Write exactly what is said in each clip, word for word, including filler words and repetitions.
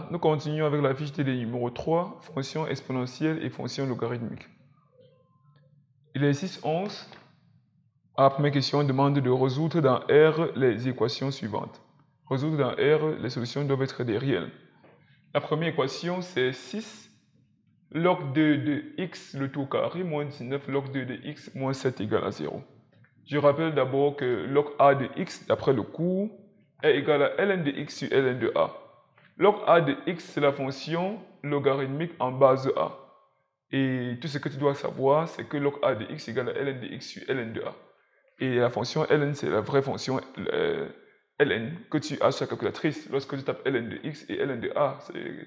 Voilà, nous continuons avec la fiche T D numéro trois, fonction exponentielle et fonction logarithmique. L'exercice onze, à la première question, demande de résoudre dans R les équations suivantes. Résoudre dans R, les solutions doivent être des réels. La première équation, c'est six log deux de x le tout carré moins dix-neuf log deux de x moins sept égale à zéro. Je rappelle d'abord que log a de x, d'après le cours, est égal à ln de x sur ln de a. Log a de x, c'est la fonction logarithmique en base a. Et tout ce que tu dois savoir, c'est que log a de x égale à ln de x sur ln de a. Et la fonction ln, c'est la vraie fonction euh, ln que tu as sur la calculatrice. Lorsque tu tapes ln de x et ln de a,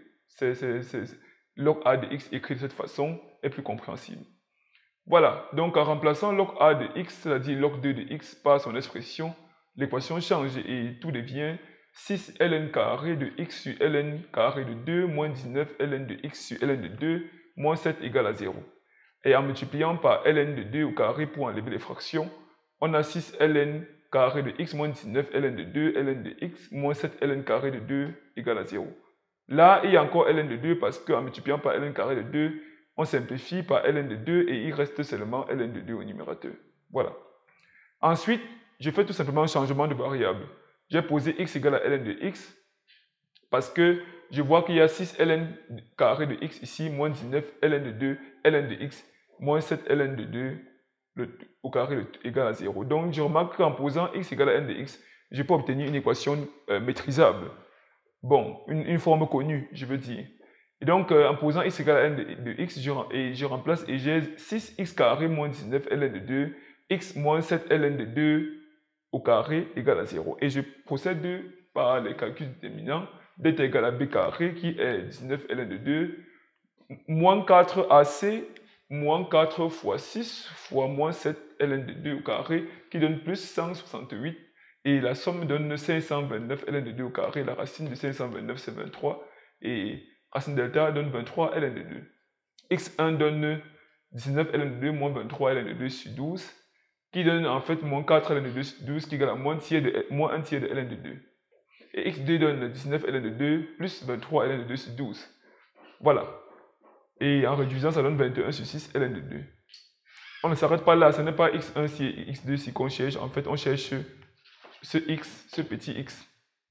c'est log a de x écrit de cette façon est plus compréhensible. Voilà, donc en remplaçant log a de x, c'est-à-dire log deux de x par son expression, l'équation change et tout devient six ln carré de x sur ln carré de deux moins dix-neuf ln de x sur ln de deux moins sept égale à zéro. Et en multipliant par ln de deux au carré pour enlever les fractions, on a six ln carré de x moins dix-neuf ln de deux ln de x moins sept ln carré de deux égale à zéro. Là, il y a encore ln de deux parce qu'en multipliant par ln carré de deux, on simplifie par ln de deux et il reste seulement ln de deux au numérateur. Voilà. Ensuite, je fais tout simplement un changement de variable. J'ai posé x égale à ln de x parce que je vois qu'il y a six ln carré de x ici, moins dix-neuf ln de deux, ln de x, moins sept ln de deux le, au carré égale à zéro. Donc, je remarque qu'en posant x égale à ln de x, je peux obtenir une équation euh, maîtrisable. Bon, une, une forme connue, je veux dire. Et donc, euh, en posant x égale à ln de, de x, je, et je remplace et j'ai six x carré moins dix-neuf ln de deux, x moins sept ln de deux au carré égale à zéro. Et je procède par les calculs déterminants bêta égale à b carré qui est dix-neuf ln de deux, moins quatre ac, moins quatre fois six fois moins sept ln de deux au carré qui donne plus cent soixante-huit. Et la somme donne cinq cent vingt-neuf ln de deux au carré. La racine de cinq cent vingt-neuf, c'est vingt-trois. Et racine delta donne vingt-trois ln de deux. x un donne dix-neuf ln de deux moins vingt-trois ln de deux sur douze, qui donne en fait moins quatre ln de deux sur douze, qui égale à moins, tiers de, moins un tiers de ln de deux. Et x deux donne dix-neuf ln de deux plus vingt-trois ln de deux sur douze. Voilà. Et en réduisant, ça donne vingt et un sur six ln de deux. On ne s'arrête pas là. Ce n'est pas x un si x deux si qu'on cherche. En fait, on cherche ce x, ce petit x.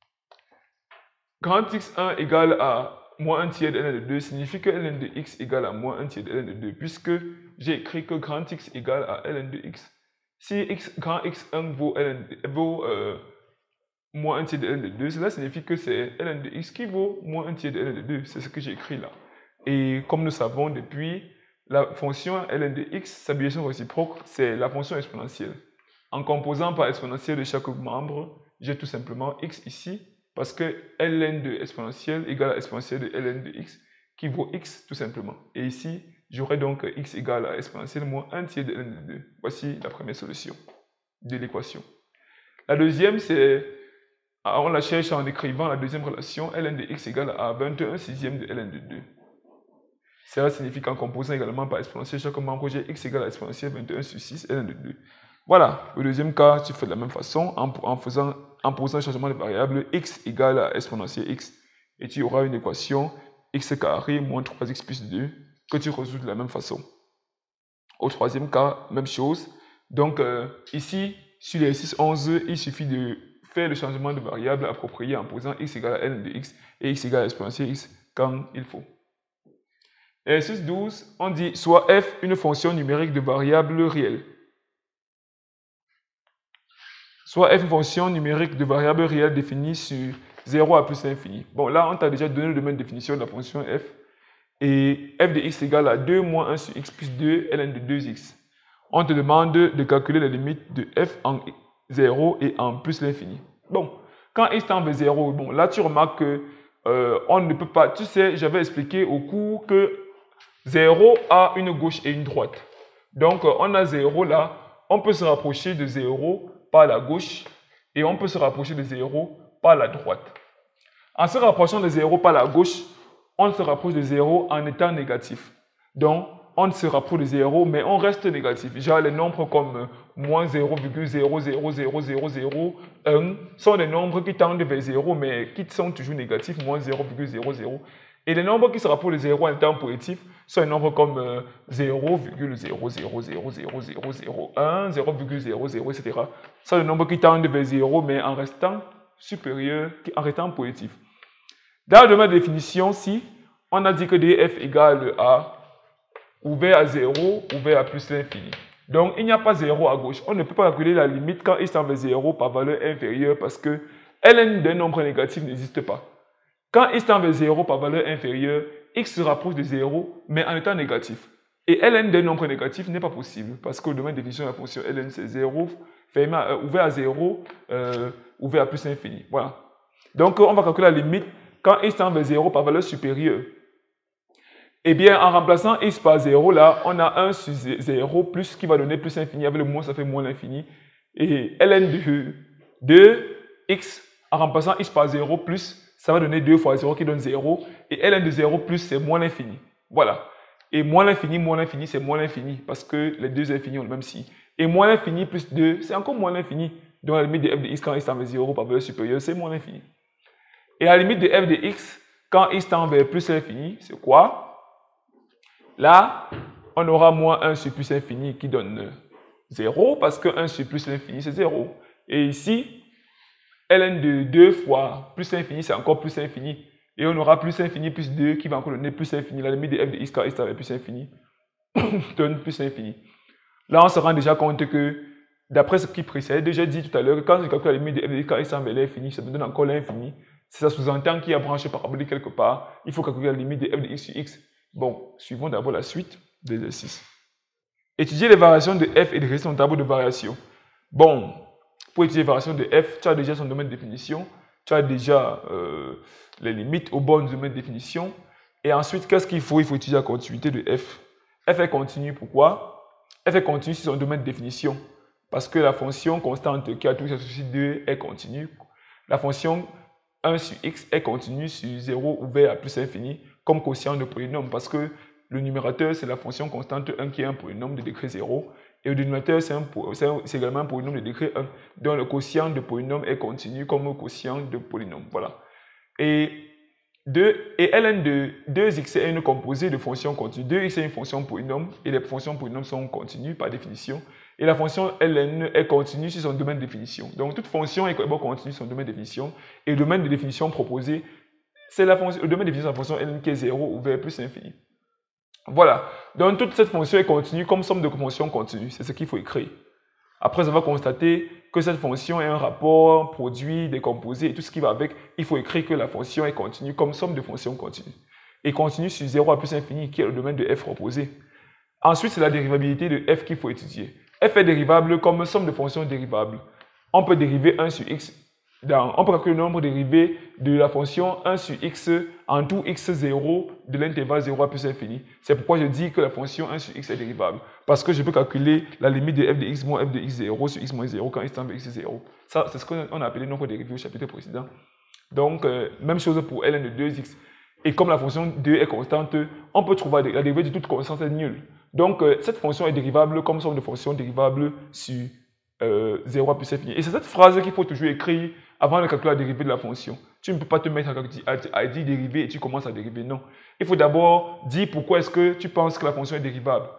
Grand x un égale à moins un tiers de ln de deux signifie que ln de x égale à moins un tiers de ln de deux, puisque j'ai écrit que grand x égale à ln de x. Si x, grand x un vaut, ln de, vaut euh, moins un tiers de ln de deux, cela signifie que c'est ln de x qui vaut moins un tiers de ln de deux. C'est ce que j'ai écrit là. Et comme nous savons depuis, la fonction ln de x, sa biation réciproque, c'est la fonction exponentielle. En composant par exponentielle de chaque membre, j'ai tout simplement x ici, parce que ln de exponentielle égale à exponentielle de ln de x, qui vaut x tout simplement. Et ici, j'aurai donc x égale à exponentielle moins un tiers de ln de deux. Voici la première solution de l'équation. La deuxième, c'est, on la cherche en écrivant la deuxième relation, ln de x égale à vingt et un sixième de ln de deux. Cela signifie qu'en composant également par exponentielle chaque membre, j'ai x égale à exponentielle vingt et un sur six ln de deux. Voilà, le deuxième cas, tu fais de la même façon en, en, faisant, en posant un changement de variable x égale à exponentielle x et tu auras une équation x carré moins trois x plus deux que tu résous de la même façon. Au troisième cas, même chose. Donc euh, ici, sur l'exercice onze, il suffit de faire le changement de variable approprié en posant x égale à ln de x et x égale à exponentielle x quand il faut. Exercice douze, on dit soit f une fonction numérique de variable réelle. Soit f une fonction numérique de variable réelle définie sur zéro à plus l'infini. Bon, là, on t'a déjà donné le domaine de définition de la fonction f. Et f de x égale à deux moins un sur x plus deux ln de deux x. On te demande de calculer les limites de f en zéro et en plus l'infini. Bon, quand x tend vers zéro, bon, là, tu remarques que euh, on ne peut pas... Tu sais, j'avais expliqué au cours que zéro a une gauche et une droite. Donc, on a zéro là. On peut se rapprocher de zéro par la gauche et on peut se rapprocher de zéro par la droite. En se rapprochant de zéro par la gauche, on se rapproche de zéro en étant négatif. Donc, on se rapproche de zéro, mais on reste négatif. Genre les nombres comme moins zéro virgule zéro zéro zéro zéro zéro un sont des nombres qui tendent vers zéro, mais qui sont toujours négatifs, moins zéro virgule zéro zéro. Et les nombres qui se rapprochent de zéro en étant positifs sont des nombres comme euh, zéro virgule zéro zéro zéro zéro zéro zéro un, zéro virgule zéro zéro, et cetera. Ce sont des nombres qui tendent vers zéro, mais en restant supérieurs, en restant positifs. Dans le domaine de définition, si on a dit que df égale à ouvert à zéro, ouvert à plus l'infini. Donc, il n'y a pas zéro à gauche. On ne peut pas calculer la limite quand x tend vers zéro par valeur inférieure parce que ln d'un nombre négatif n'existe pas. Quand x tend vers zéro par valeur inférieure, x se rapproche de zéro, mais en étant négatif. Et ln d'un nombre négatif n'est pas possible parce que le domaine de définition de la fonction ln, c'est zéro, euh, ouvert à zéro, euh, ouvert à plus l'infini. Voilà. Donc, on va calculer la limite quand x tend vers zéro par valeur supérieure. Eh bien, en remplaçant x par zéro, là, on a un sur zéro plus qui va donner plus infini. Avec le moins, ça fait moins l'infini. Et ln de deux x, en remplaçant x par zéro plus, ça va donner deux fois zéro qui donne zéro. Et ln de zéro plus, c'est moins l'infini. Voilà. Et moins l'infini, moins l'infini, c'est moins l'infini. Parce que les deux infinis ont le même signe. Et moins l'infini plus deux, c'est encore moins l'infini. Donc, la limite de f de x quand x tend vers zéro par valeur supérieure, c'est moins l'infini. Et la limite de f de x quand x tend vers plus l'infini, c'est quoi? Là, on aura moins un sur plus infini qui donne zéro, parce que un sur plus l'infini, c'est zéro. Et ici, ln de deux fois plus infini, c'est encore plus infini. Et on aura plus infini plus deux qui va encore donner plus infini. La limite de f de x quand x avec plus infini donne plus infini. Là, on se rend déjà compte que, d'après ce qui précède, j'ai dit tout à l'heure que quand je calcule la limite de f de x quand x avec l'infini, ça me donne encore l'infini. Ça sous-entend qu'il y a branché parabolique quelque part. Il faut calculer la limite de f de x sur x. Bon, suivons d'abord la suite de l'exercice. Étudier les variations de f et de son tableau de variation. Bon, pour étudier les variations de f, tu as déjà son domaine de définition, tu as déjà euh, les limites au bon domaine de définition. Et ensuite, qu'est-ce qu'il faut? Il faut étudier la continuité de f. f est continue, pourquoi? f est continue sur son domaine de définition. Parce que la fonction constante qui a tout sur deux est continue. La fonction un sur x est continue sur zéro ouvert à plus infini comme quotient de polynôme parce que le numérateur c'est la fonction constante un qui est un polynôme de degré zéro et le dénominateur c'est également un polynôme de degré un. Donc le quotient de polynôme est continu comme quotient de polynôme. Voilà. Et, deux, et ln de deux x est une composée de fonctions continues. deux x est une fonction polynôme et les fonctions polynômes sont continues par définition. Et la fonction ln est continue sur son domaine de définition. Donc toute fonction est continue sur son domaine de définition. Et le domaine de définition proposé, c'est le domaine de définition de la fonction ln qui est zéro ouvert plus infini. Voilà. Donc toute cette fonction est continue comme somme de fonctions continues. C'est ce qu'il faut écrire. Après avoir constaté que cette fonction est un rapport, produit, décomposé et tout ce qui va avec, il faut écrire que la fonction est continue comme somme de fonctions continues. Et continue sur zéro à plus infini qui est le domaine de f proposé. Ensuite, c'est la dérivabilité de f qu'il faut étudier. F est dérivable comme somme de fonctions dérivables. On peut dériver un sur x, dans, on peut calculer le nombre dérivé de la fonction un sur x en tout x zéro de l'intervalle zéro à plus infini. C'est pourquoi je dis que la fonction un sur x est dérivable. Parce que je peux calculer la limite de f de x moins f de x zéro sur x moins zéro quand x tend vers x zéro. Ça, c'est ce qu'on a appelé nombre dérivé au chapitre précédent. Donc, euh, même chose pour ln de deux x. Et comme la fonction deux est constante, on peut trouver la dérivée de toute constante est nulle. Donc, euh, cette fonction est dérivable comme somme de fonctions dérivables sur euh, zéro à plus infini. Et c'est cette phrase qu'il faut toujours écrire avant de calculer la dérivée de la fonction. Tu ne peux pas te mettre à, à, à dire dériver et tu commences à dériver. Non. Il faut d'abord dire pourquoi est-ce que tu penses que la fonction est dérivable.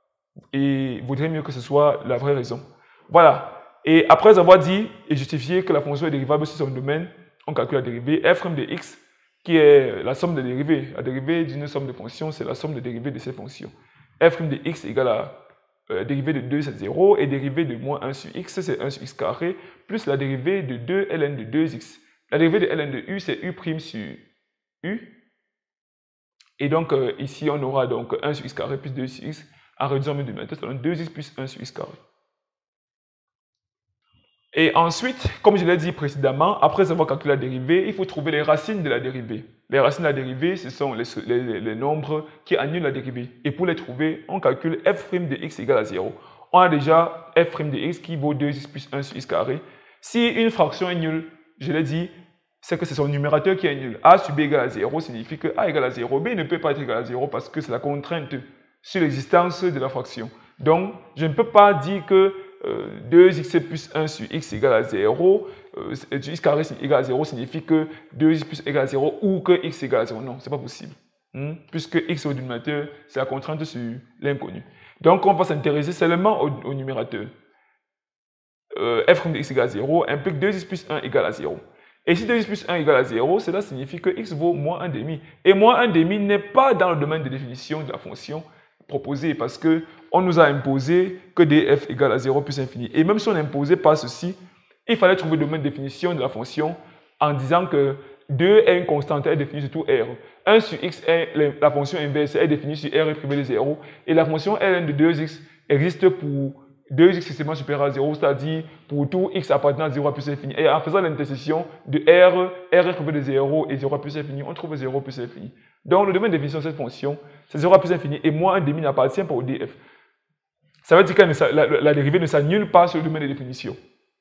Et il vaudrait mieux que ce soit la vraie raison. Voilà. Et après avoir dit et justifié que la fonction est dérivable sur son domaine, on calcule la dérivée f' de x qui est la somme des dérivées. La dérivée d'une somme de fonctions, c'est la somme des dérivées de ces fonctions. F' de x égale à euh, dérivée de deux, c'est zéro, et dérivée de moins un sur x, c'est un sur x carré, plus la dérivée de deux ln de deux x. La dérivée de ln de u, c'est u' sur u. Et donc, euh, ici, on aura donc un sur x carré plus deux sur x, en réduisant mes deux méthodes, ça donne deux x plus un sur x carré. Et ensuite, comme je l'ai dit précédemment, après avoir calculé la dérivée, il faut trouver les racines de la dérivée. Les racines de la dérivée, ce sont les, les, les nombres qui annulent la dérivée. Et pour les trouver, on calcule f' de x égale à zéro. On a déjà f' de x qui vaut deux x plus un sur x carré. Si une fraction est nulle, je l'ai dit, c'est que c'est son numérateur qui est nul. A sur b égale à zéro signifie que a égale à zéro. B ne peut pas être égal à zéro parce que c'est la contrainte. sur l'existence de la fraction. Donc, je ne peux pas dire que euh, deux x plus un sur x égale à zéro, euh, x carré égale à zéro signifie que deux x plus égale à zéro ou que x égale à zéro. Non, ce n'est pas possible. Hmm? Puisque x au dénominateur, c'est la contrainte sur l'inconnu. Donc, on va s'intéresser seulement au, au numérateur. Euh, f de x égale à zéro implique deux x plus un égale à zéro. Et si deux x plus un égale à zéro, cela signifie que x vaut moins un demi. Et moins un demi n'est pas dans le domaine de définition de la fonction proposée parce qu'on nous a imposé que df égale à zéro plus infini. Et même si on n'imposait pas ceci, il fallait trouver le domaine de définition de la fonction en disant que deux est une constante, est définie sur tout R. un sur x est la fonction inverse, est définie sur R privé de zéro. Et la fonction ln de deux x existe pour deux x extrêmement supérieur à zéro, c'est-à-dire pour tout x appartenant à zéro à plus infini. Et en faisant l'intersection de R, R privé de zéro et zéro à plus infini, on trouve zéro plus infini. Donc le domaine de définition de cette fonction, c'est zéro à plus infini et moins un demi n'appartient pas au df. Ça veut dire que la, la, la dérivée ne s'annule pas sur le domaine de définition.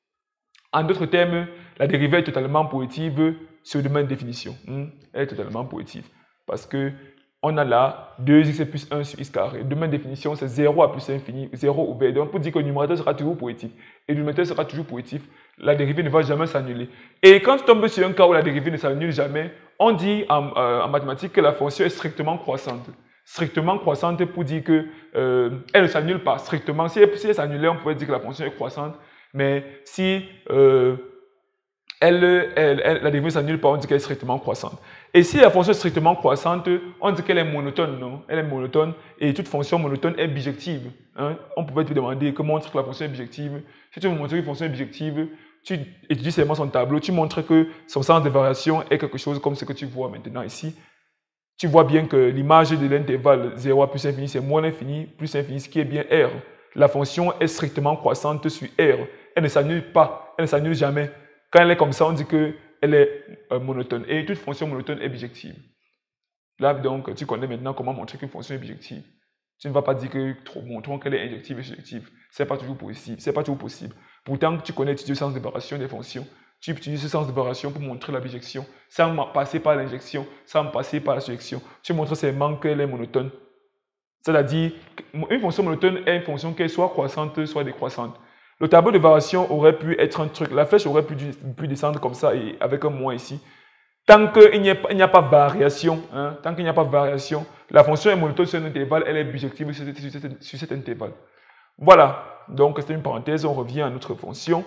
En d'autres termes, la dérivée est totalement positive sur le domaine de définition. Hmm? Elle est totalement positive. Parce que on a là deux x plus un sur x carré. Le domaine de définition, c'est zéro à plus infini, zéro ouvert. Donc, pour dire que le numérateur sera toujours positif et le numérateur sera toujours positif, la dérivée ne va jamais s'annuler. Et quand tu tombes sur un cas où la dérivée ne s'annule jamais, on dit en, euh, en mathématiques que la fonction est strictement croissante. Strictement croissante pour dire que euh, elle ne s'annule pas. Strictement, si elle, si elle s'annulait, on pourrait dire que la fonction est croissante. Mais si euh, elle, elle, elle, la dérivée ne s'annule pas, on dit qu'elle est strictement croissante. Et si la fonction est strictement croissante, on dit qu'elle est monotone, non? Elle est monotone et toute fonction monotone est bijective. Hein? On pouvait te demander comment montrer que la fonction est bijective. Si tu veux montrer qu'une fonction est bijective, tu étudies seulement son tableau, tu montres que son sens de variation est quelque chose comme ce que tu vois maintenant ici. Tu vois bien que l'image de l'intervalle zéro à plus infini, c'est moins l'infini, plus infini, ce qui est bien R. La fonction est strictement croissante sur R. Elle ne s'annule pas, elle ne s'annule jamais. Quand elle est comme ça, on dit qu'elle est euh, monotone. Et toute fonction monotone est bijective. Là, donc, tu connais maintenant comment montrer qu'une fonction est bijective. Tu ne vas pas dire que montrons qu'elle est injective et surjective. Ce n'est pas toujours possible. C'est pas toujours possible. Pourtant, tu connais le sens de variation des fonctions. Tu utilises ce sens de variation pour montrer la bijection, sans passer par l'injection, sans passer par la surjection. Tu montres seulement qu'elle est monotone. C'est-à-dire, une fonction monotone est une fonction qui est soit croissante, soit décroissante. Le tableau de variation aurait pu être un truc, la flèche aurait pu, pu descendre comme ça et avec un moins ici. Tant qu'il n'y a, a pas de variation, hein, tant qu'il n'y a pas de variation, la fonction est monotone sur un intervalle, elle est bijective sur, sur, sur, sur cet intervalle. Voilà, donc c'est une parenthèse, on revient à notre fonction.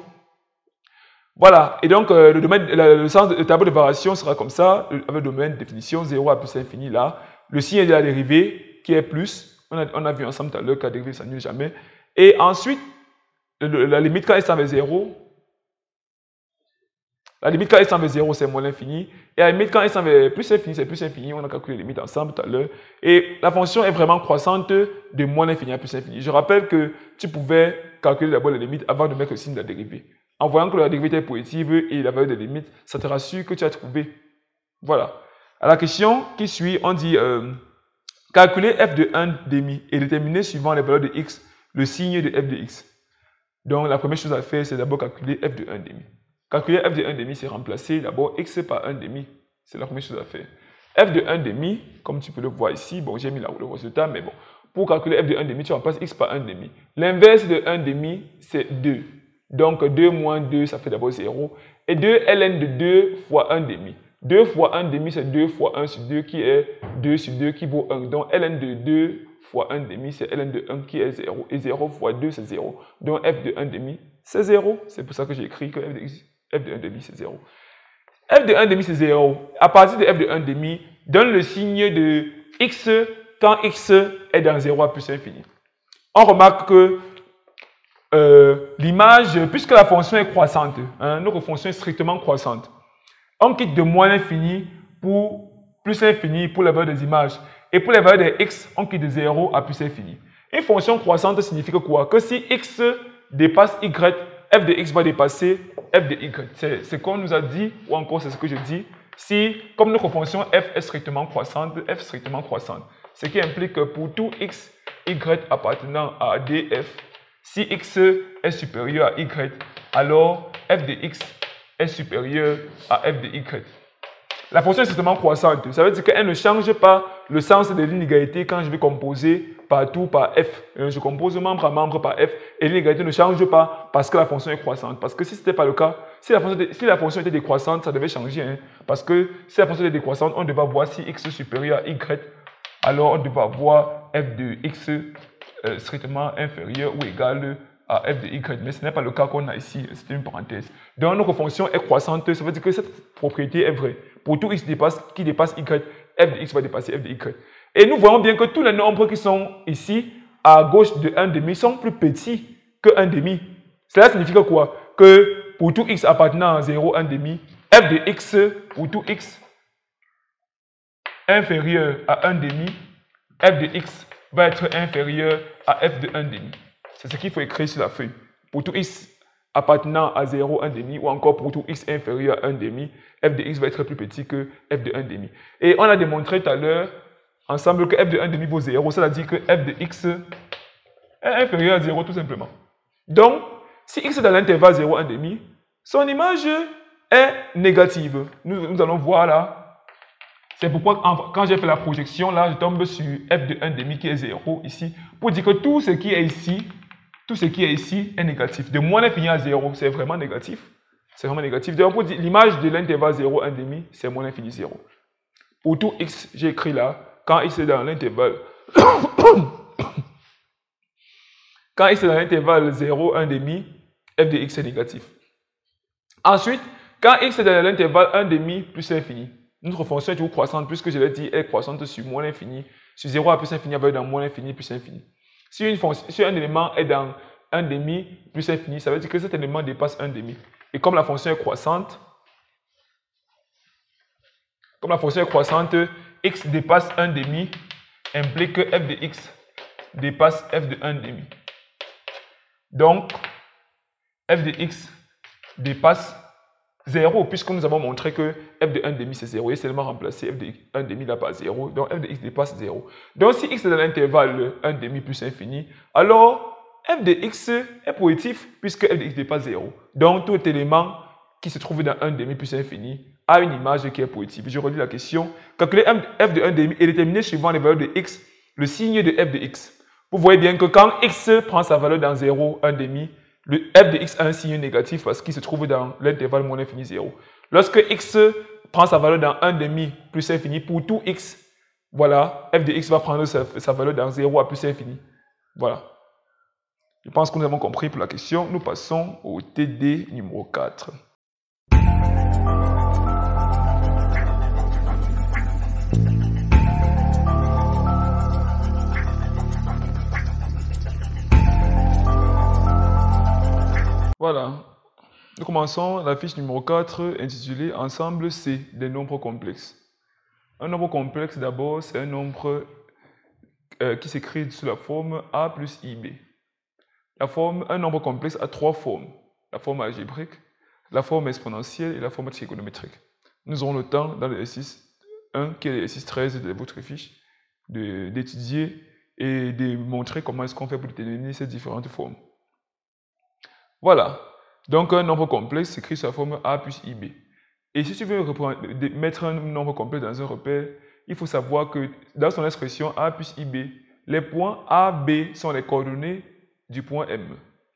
Voilà, et donc euh, le, domaine, le, le, sens, le tableau de variation sera comme ça, avec le domaine de définition zéro à plus infini là. Le signe de la dérivée qui est plus, on a, on a vu ensemble tout à l'heure que la dérivée ne s'annule jamais. Et ensuite, le, la limite quand elle s'en va zéro, la limite quand elle s'en va zéro, c'est moins l'infini. Et la limite quand elle s'en va plus infini, c'est plus infini. On a calculé les limites ensemble tout à l'heure. Et la fonction est vraiment croissante de moins l'infini à plus infini. Je rappelle que tu pouvais calculer d'abord les limites avant de mettre le signe de la dérivée. En voyant que la dérivée est positive et la valeur des limites, ça te rassure que tu as trouvé. Voilà. À la question qui suit, on dit euh, calculer f de un demi et déterminer suivant les valeurs de x le signe de f de x. Donc la première chose à faire, c'est d'abord calculer f de un demi. Calculer f de un demi, c'est remplacer d'abord x par un demi. C'est la première chose à faire. F de un demi, comme tu peux le voir ici, bon, j'ai mis là le résultat, mais bon, pour calculer f de un demi, tu remplaces x par un demi. L'inverse de un demi, c'est deux. Donc deux moins deux, ça fait d'abord zéro. Et deux ln de deux fois un demi. deux fois un demi, c'est deux fois un sur deux qui est deux sur deux qui vaut un. Donc ln de deux fois un demi, c'est ln de un qui est zéro. Et zéro fois deux, c'est zéro. Donc f de un demi, c'est zéro. C'est pour ça que j'ai écrit que f de, f de un demi, c'est zéro. F de un demi, c'est zéro. À partir de f de un demi, donne le signe de x quand x est dans zéro à plus infini. On remarque que Euh, l'image, puisque la fonction est croissante, hein, notre fonction est strictement croissante, on quitte de moins l'infini pour plus l'infini pour la valeur des images. Et pour les valeurs des x, on quitte de zéro à plus infini. Une fonction croissante signifie que quoi? Que si x dépasse y, f de x va dépasser f de y. C'est ce qu'on nous a dit, ou encore c'est ce que je dis. Si, comme notre fonction f est strictement croissante, f est strictement croissante. Ce qui implique que pour tout x, y appartenant à df, si x est supérieur à y, alors f de x est supérieur à f de y. La fonction est strictement croissante. Ça veut dire qu'elle ne change pas le sens de l'inégalité quand je vais composer partout par f. Et je compose membre à membre par f et l'inégalité ne change pas parce que la fonction est croissante. Parce que si ce n'était pas le cas, si la, fonction, si la fonction était décroissante, ça devait changer. Hein, parce que si la fonction était décroissante, on devait voir si x est supérieur à y, alors on devait avoir f de x euh, strictement inférieur ou égal à f de y. Mais ce n'est pas le cas qu'on a ici, c'est une parenthèse. Donc notre fonction est croissante, ça veut dire que cette propriété est vraie. Pour tout x dépasse, qui dépasse y, f de x va dépasser f de y. Et nous voyons bien que tous les nombres qui sont ici, à gauche de un demi, sont plus petits que un demi. Cela signifie quoi? Que pour tout x appartenant à zéro, un demi, f de x, pour tout x inférieur à un demi, f de x va être inférieur à f de un demi. C'est ce qu'il faut écrire sur la feuille. Pour tout x appartenant à zéro, un demi, ou encore pour tout x inférieur à un demi, f de x va être plus petit que f de un demi. Et on a démontré tout à l'heure ensemble que f de un demi vaut zéro, c'est-à-dire que f de x est inférieur à zéro tout simplement. Donc, si x est dans l'intervalle zéro, un demi, son image est négative. Nous, nous allons voir là. C'est pourquoi quand j'ai fait la projection, là, je tombe sur f de un demi qui est zéro ici, pour dire que tout ce qui est ici, tout ce qui est ici est négatif. De moins l'infini à zéro, c'est vraiment négatif. C'est vraiment négatif. Donc, pour dire l'image de l'intervalle zéro, un demi, c'est moins l'infini zéro. Pour tout x, j'ai écrit là, quand x est dans l'intervalle quand x est dans l'intervalle zéro, un demi, f de x est négatif. Ensuite, quand x est dans l'intervalle un demi plus l'infini, notre fonction est toujours croissante, puisque je l'ai dit, elle est croissante sur moins l'infini, sur zéro à plus l'infini, elle va être dans moins l'infini plus l'infini. Si, une fonction, si un élément est dans un demi plus l'infini, ça veut dire que cet élément dépasse un demi. Et comme la fonction est croissante, comme la fonction est croissante, x dépasse un demi, implique que f de x dépasse f de un demi. Donc, f de x dépasse zéro, puisque nous avons montré que f de un demi c'est zéro, et seulement remplacer f de un demi là par zéro, donc f de x dépasse zéro. Donc, si x est dans l'intervalle un demi plus infini, alors f de x est positif, puisque f de x dépasse zéro. Donc, tout élément qui se trouve dans un demi plus infini a une image qui est positive. Je relis la question. Calculez f de un demi et déterminer suivant les valeurs de x le signe de f de x. Vous voyez bien que quand x prend sa valeur dans zéro, un demi, le f de x a un signe négatif parce qu'il se trouve dans l'intervalle moins l'infini zéro. Lorsque x prend sa valeur dans un demi plus infini, pour tout x, voilà, f de x va prendre sa, sa valeur dans zéro à plus infini. Voilà. Je pense que nous avons compris pour la question. Nous passons au T D numéro quatre. Voilà, nous commençons la fiche numéro quatre intitulée « Ensemble C des nombres complexes ». Un nombre complexe d'abord, c'est un nombre euh, qui s'écrit sous la forme A plus I B. La forme, un nombre complexe a trois formes, la forme algébrique, la forme exponentielle et la forme trigonométrique. Nous aurons le temps dans l'exercice un, qui est l'exercice treize de votre fiche, d'étudier et de montrer comment est-ce qu'on fait pour déterminer ces différentes formes. Voilà, donc un nombre complexe s'écrit sous la forme A plus I B. Et si tu veux mettre un nombre complexe dans un repère, il faut savoir que dans son expression A plus I B, les points A, B sont les coordonnées du point M.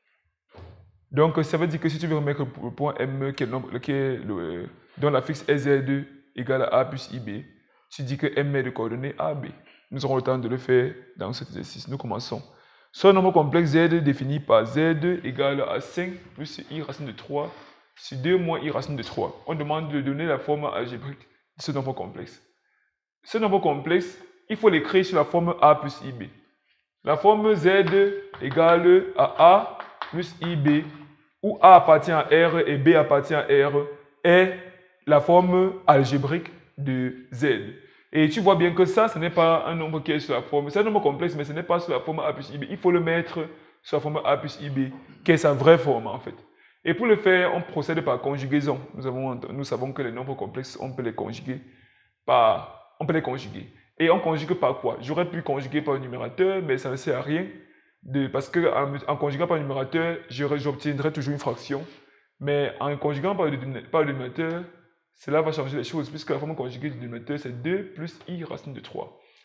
Donc ça veut dire que si tu veux remettre le point M qui est le nombre, qui est le, dont la fixe est Z égale à A plus I B, tu dis que M est de coordonnées A, B. Nous aurons le temps de le faire dans cet exercice. Nous commençons. Soit un nombre complexe Z défini par Z égale à cinq plus I racine de trois sur deux moins I racine de trois. On demande de donner la forme algébrique de ce nombre complexe. Ce nombre complexe, il faut l'écrire sur la forme A plus I B. La forme Z égale à A plus I B, où A appartient à R et B appartient à R, est la forme algébrique de Z. Et tu vois bien que ça, ce n'est pas un nombre qui est sur la forme, c'est un nombre complexe, mais ce n'est pas sur la forme A plus I B. Il faut le mettre sur la forme A plus I B, qui est sa vraie forme en fait. Et pour le faire, on procède par conjugaison. Nous, avons, nous savons que les nombres complexes, on peut les conjuguer par... On peut les conjuguer. Et on conjugue par quoi? J'aurais pu conjuguer par le numérateur, mais ça ne sert à rien. De, parce qu'en en conjuguant par le numérateur, j'obtiendrai toujours une fraction. Mais en conjuguant par le, par le numérateur, cela va changer les choses, puisque la forme conjuguée du numérateur, c'est deux plus I racine de trois.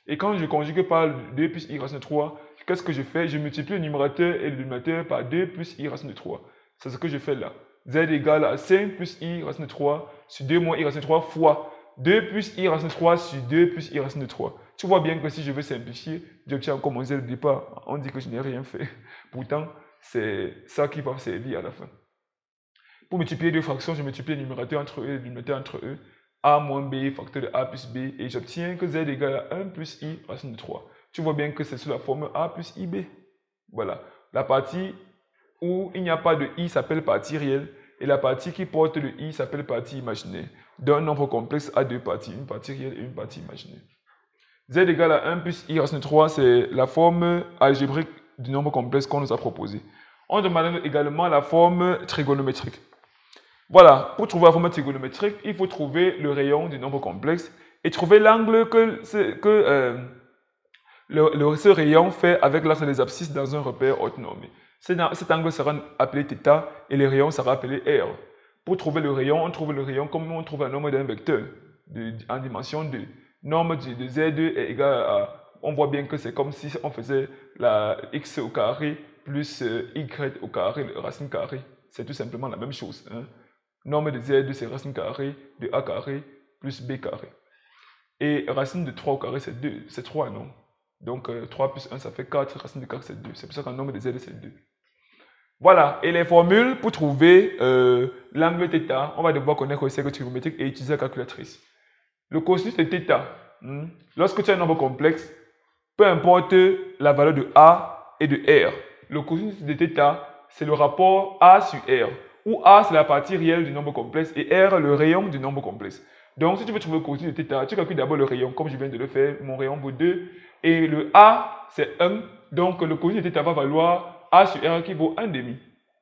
Et quand je conjugue par deux plus i racine de trois, qu'est-ce que je fais? Je multiplie le numérateur et le dénominateur par deux plus i racine de trois. C'est ce que je fais là. Z égale à cinq plus i racine de trois sur deux moins i racine de trois fois deux plus i racine de trois sur deux plus i racine de trois. Tu vois bien que si je veux simplifier, j'obtiens encore mon z au départ. On dit que je n'ai rien fait. Pourtant, c'est ça qui va servir à la fin. Pour multiplier deux fractions, je multiplie le numérateur entre eux et le dénominateur entre eux. A moins b facteur de a plus b. Et j'obtiens que z égale à un plus i racine de trois. Tu vois bien que c'est sous la forme a plus ib. Voilà. La partie où il n'y a pas de i s'appelle partie réelle. Et la partie qui porte le i s'appelle partie imaginaire. D'un nombre complexe à deux parties, une partie réelle et une partie imaginaire. Z égale à un plus i racine de trois, c'est la forme algébrique du nombre complexe qu'on nous a proposé. On demande également la forme trigonométrique. Voilà, pour trouver la forme trigonométrique, il faut trouver le rayon du nombre complexe et trouver l'angle que, que euh, le, le, ce rayon fait avec l'axe des abscisses dans un repère orthonormé. Cet angle sera appelé θ et le rayon sera appelé r. Pour trouver le rayon, on trouve le rayon comme on trouve un nombre d'un vecteur de, en dimension deux. Norme de, de Z deux est égal à, on voit bien que c'est comme si on faisait la x au carré plus euh, y au carré, racine carrée. C'est tout simplement la même chose. Hein. Norme de Z deux c'est racine carrée de a carré plus b carré. Et racine de trois au carré c'est deux, c'est trois non? Donc euh, trois plus un ça fait quatre, racine de quatre c'est deux. C'est pour ça qu'un nombre de Z c'est deux. Voilà, et les formules pour trouver euh, l'angle θ, on va devoir connaître le cercle trigonométrique et utiliser la calculatrice. Le cosinus de θ, hmm, lorsque tu as un nombre complexe, peu importe la valeur de a et de r, le cosinus de θ, c'est le rapport a sur r, où a c'est la partie réelle du nombre complexe et r le rayon du nombre complexe. Donc si tu veux trouver le cosinus de θ, tu calcules d'abord le rayon, comme je viens de le faire, mon rayon vaut deux, et le a c'est un, donc le cosinus de θ va valoir a sur r qui vaut un demi.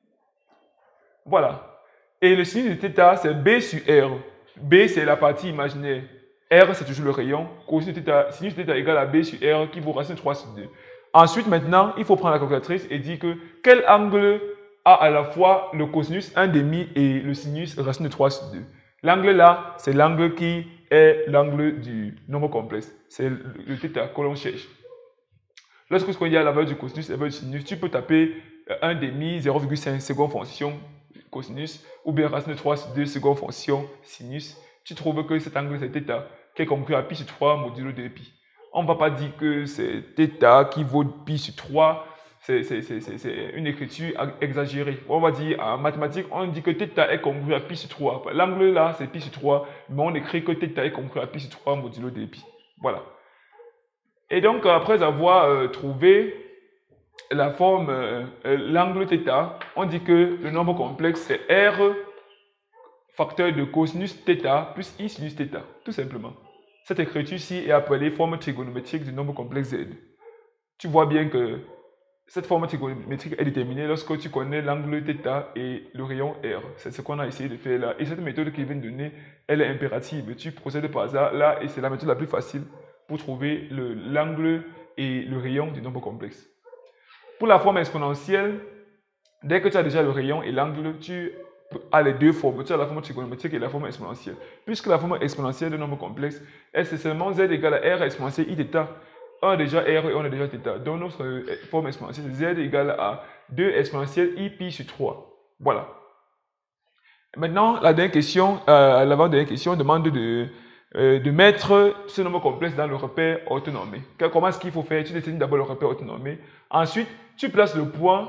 Voilà. Et le sinus de θ, c'est b sur r. B, c'est la partie imaginaire. R, c'est toujours le rayon. Cosinus de θ, sinus de θ égale à b sur r qui vaut racine de trois sur deux. Ensuite, maintenant, il faut prendre la calculatrice et dire que quel angle a à la fois le cosinus un demi et le sinus racine de trois sur deux. L'angle là, c'est l'angle qui est l'angle du nombre complexe. C'est le, le θ que l'on cherche. Lorsque il y a la valeur du cosinus et la valeur du sinus, tu peux taper un demi, zéro virgule cinq seconde fonction cosinus, ou bien racine de trois sur deux seconde fonction sinus. Tu trouves que cet angle c'est θ, qui est compris à pi sur trois modulo de pi. On ne va pas dire que c'est θ qui vaut pi sur trois, c'est une écriture exagérée. On va dire en mathématiques, on dit que θ est compris à pi sur trois. L'angle là c'est pi sur trois, mais on écrit que θ est compris à pi sur trois modulo de pi. Voilà. Et donc, après avoir euh, trouvé la forme, euh, l'angle θ, on dit que le nombre complexe c'est R facteur de cosinus θ plus I sinus θ, tout simplement. Cette écriture-ci est appelée forme trigonométrique du nombre complexe Z. Tu vois bien que cette forme trigonométrique est déterminée lorsque tu connais l'angle θ et le rayon R. C'est ce qu'on a essayé de faire là. Et cette méthode qui vient de donner, elle est impérative. Tu procèdes par hasard là et c'est la méthode la plus facile pour trouver l'angle et le rayon du nombre complexe. Pour la forme exponentielle, dès que tu as déjà le rayon et l'angle, tu as les deux formes. Tu as la forme trigonométrique et la forme exponentielle. Puisque la forme exponentielle d'un nombre complexe, c'est seulement z égale à r exponentielle i θ. On a déjà r et on a déjà θ. Donc notre forme exponentielle, z égale à deux exponentielle i pi sur trois. Voilà. Maintenant, la dernière question, euh, l'avant-dernière question demande de... de mettre ce nombre complexe dans le repère orthonormé. Comment est-ce qu'il faut faire? Tu détermines d'abord le repère orthonormé. Ensuite, tu places le point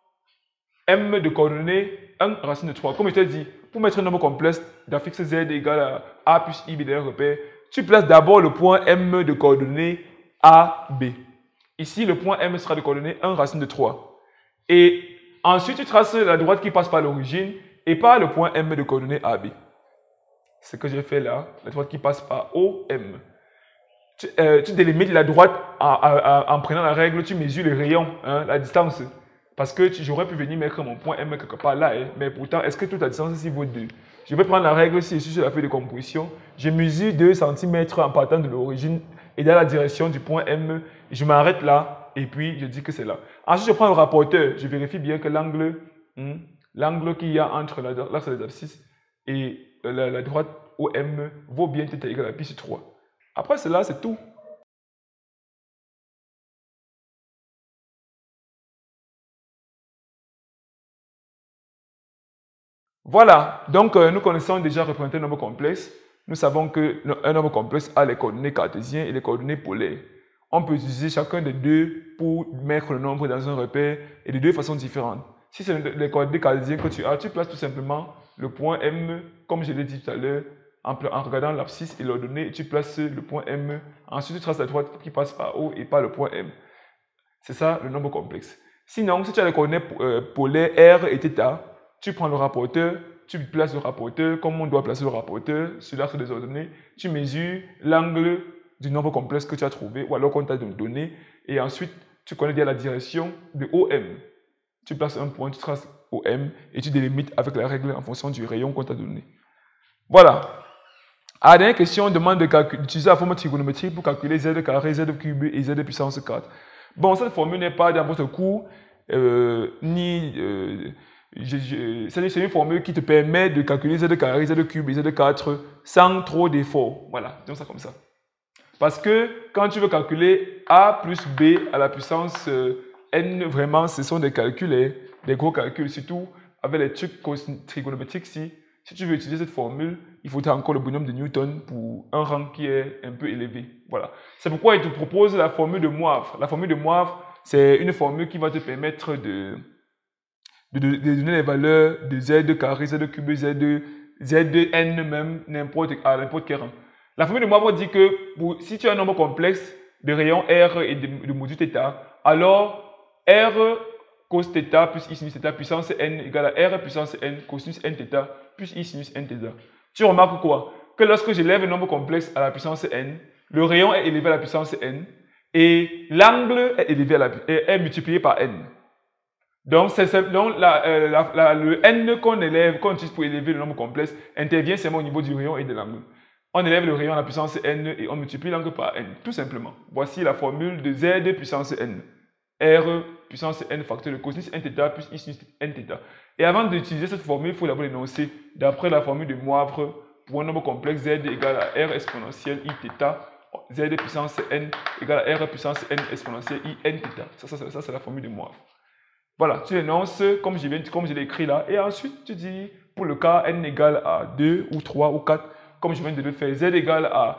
m de coordonnées un racine de trois. Comme je t'ai dit, pour mettre un nombre complexe d'affixe z égale à a plus ib dans le repère, tu places d'abord le point m de coordonnées a, b. Ici, le point m sera de coordonnées un racine de trois. Et ensuite, tu traces la droite qui passe par l'origine et par le point m de coordonnées a, b. Ce que j'ai fait là, la droite qui passe par O M. Tu, euh, tu délimites la droite en, en, en prenant la règle, tu mesures le rayon, hein, la distance. Parce que j'aurais pu venir mettre mon point M quelque part là, hein, mais pourtant, est-ce que toute la distance ici vaut deux? Je vais prendre la règle si je suis sur la feuille de composition. Je mesure deux centimètres en partant de l'origine et dans la direction du point M. Je m'arrête là et puis je dis que c'est là. Ensuite, je prends le rapporteur. Je vérifie bien que l'angle hmm, l'angle qu'il y a entre l'axe des abscisses et La, la droite O M vaut bien θ égale à pi sur trois. Après cela, c'est tout. Voilà, donc euh, nous connaissons déjà représenter un nombre complexe. Nous savons qu'un nombre complexe a les coordonnées cartésiennes et les coordonnées polaires. On peut utiliser chacun des deux pour mettre le nombre dans un repère et de deux façons différentes. Si c'est les coordonnées cartésiennes que tu as, tu places tout simplement le point M, comme je l'ai dit tout à l'heure, en, en regardant l'abscisse et l'ordonnée, tu places le point M. Ensuite, tu traces la droite qui passe par O et par le point M. C'est ça le nombre complexe. Sinon, si tu as les coordonnées euh, polaires R et θ, tu prends le rapporteur, tu places le rapporteur comme on doit placer le rapporteur sur l'axe des ordonnées, tu mesures l'angle du nombre complexe que tu as trouvé ou alors qu'on t'a donné et ensuite tu connais déjà la direction de O M. Tu places un point, tu traces O M et tu délimites avec la règle en fonction du rayon qu'on t'a donné. Voilà. À la dernière question, on demande d'utiliser la formule trigonométrique pour calculer z carré, z cube et z puissance quatre. Bon, cette formule n'est pas dans votre cours, euh, ni... Euh, c'est une formule qui te permet de calculer z carré, z cube et z quatre sans trop d'efforts. Voilà, disons ça comme ça. Parce que quand tu veux calculer a plus b à la puissance euh, n, vraiment, ce sont des calculs, hein, des gros calculs, surtout avec les trucs trigonométriques. Si, si tu veux utiliser cette formule, il faudra encore le bonhomme de Newton pour un rang qui est un peu élevé. Voilà. C'est pourquoi il te propose la formule de Moivre. La formule de Moivre, c'est une formule qui va te permettre de... De, de, de donner les valeurs de z carré, z cube, z, zn même, n'importe à n'importe quel rang. La formule de Moivre dit que pour, si tu as un nombre complexe de rayons R et de, de module θ, alors R cos θ plus I sinus θ puissance n égale à R puissance n cosinus n θ plus I sinus n θ. Tu remarques quoi? Que lorsque j'élève un nombre complexe à la puissance n, le rayon est élevé à la puissance n et l'angle est élevé à la, est, est multiplié par n. Donc, c'est, donc la, euh, la, la, le n qu'on élève, qu'on utilise pour élever le nombre complexe, intervient seulement au niveau du rayon et de l'angle. On élève le rayon à la puissance n et on multiplie l'angle par n, tout simplement. Voici la formule de z puissance n. R puissance n facteur de cosinus n θ plus I sinus n θ. Et avant d'utiliser cette formule, il faut d'abord l'énoncer d'après la formule de Moivre pour un nombre complexe z égale à r exponentielle I θ. Z puissance n égale à r puissance n exponentielle I n θ. Ça, ça, ça, ça c'est la formule de Moivre. Voilà, tu l'énonces comme je, comme je l'ai écrit là, et ensuite tu dis pour le cas n égale à deux ou trois ou quatre, comme je viens de le faire, z égale à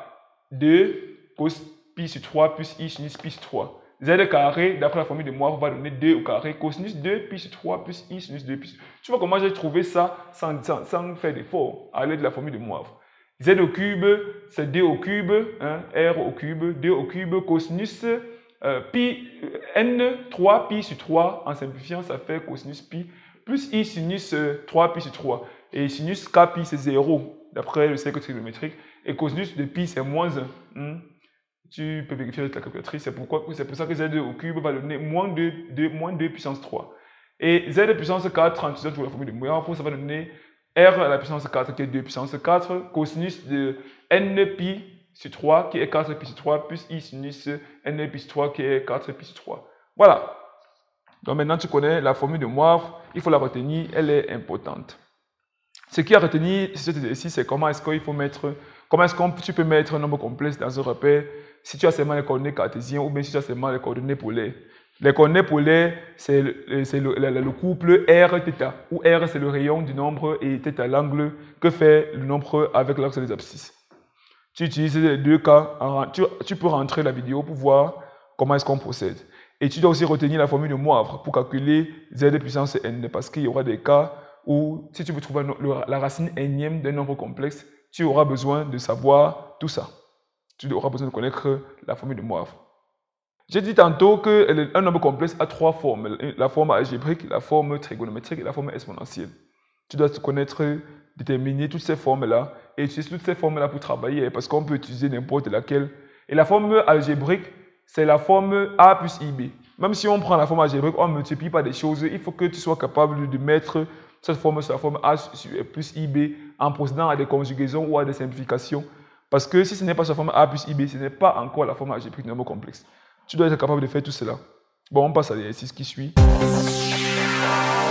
deux cos pi sur trois plus I sinus pi sur trois. Z carré, d'après la formule de Moivre, va donner deux au carré, cosinus deux pi sur trois plus I sinus deux pi sur trois. Tu vois comment j'ai trouvé ça sans, sans, sans faire d'effort à l'aide de la formule de Moivre. Z au cube, c'est deux au cube, hein, R au cube, deux au cube, cosinus Euh, pi, euh, n, trois pi sur trois, en simplifiant, ça fait cosinus pi, plus I sinus euh, trois pi sur trois. Et sinus k pi, c'est zéro, d'après le cercle trigonométrique. Et cosinus de pi, c'est moins un. Hmm. Tu peux vérifier avec la calculatrice, c'est pour ça que z au cube va donner moins deux, deux, moins deux puissance trois. Et z puissance quatre, en utilisant la formule de Moivre, ça va donner R à la puissance quatre, qui est deux puissance quatre, cosinus de n pi sur trois qui est quatre pi sur trois plus I sinus n pi sur trois qui est quatre pi sur trois. Voilà. Donc maintenant tu connais la formule de Moivre, il faut la retenir, elle est importante. Ce qui a retenu cet exercice, c'est comment est-ce qu'il faut mettre, comment est-ce que tu peux mettre un nombre complexe dans un repère si tu as seulement les coordonnées cartésiennes ou bien si tu as seulement les coordonnées polaires. Les coordonnées polaires, c'est le, le, le, le couple R θ, où R c'est le rayon du nombre et θ l'angle que fait le nombre avec l'axe des abscisses. Tu utilises les deux cas, tu, tu peux rentrer la vidéo pour voir comment est-ce qu'on procède. Et tu dois aussi retenir la formule de Moivre pour calculer z puissance n, parce qu'il y aura des cas où, si tu veux trouver la racine énième d'un nombre complexe, tu auras besoin de savoir tout ça. Tu auras besoin de connaître la formule de Moivre. J'ai dit tantôt qu'un nombre complexe a trois formes, la forme algébrique, la forme trigonométrique et la forme exponentielle. Tu dois connaître, déterminer toutes ces formes-là et utiliser toutes ces formes-là pour travailler, parce qu'on peut utiliser n'importe laquelle. Et la forme algébrique, c'est la forme A plus I B. Même si on prend la forme algébrique, on ne multiplie pas des choses, il faut que tu sois capable de mettre cette forme sur la forme A plus I B en procédant à des conjugaisons ou à des simplifications. Parce que si ce n'est pas sur la forme A plus I B, ce n'est pas encore la forme algébrique du nombre complexe. Tu dois être capable de faire tout cela. Bon, on passe à l'exercice qui suit.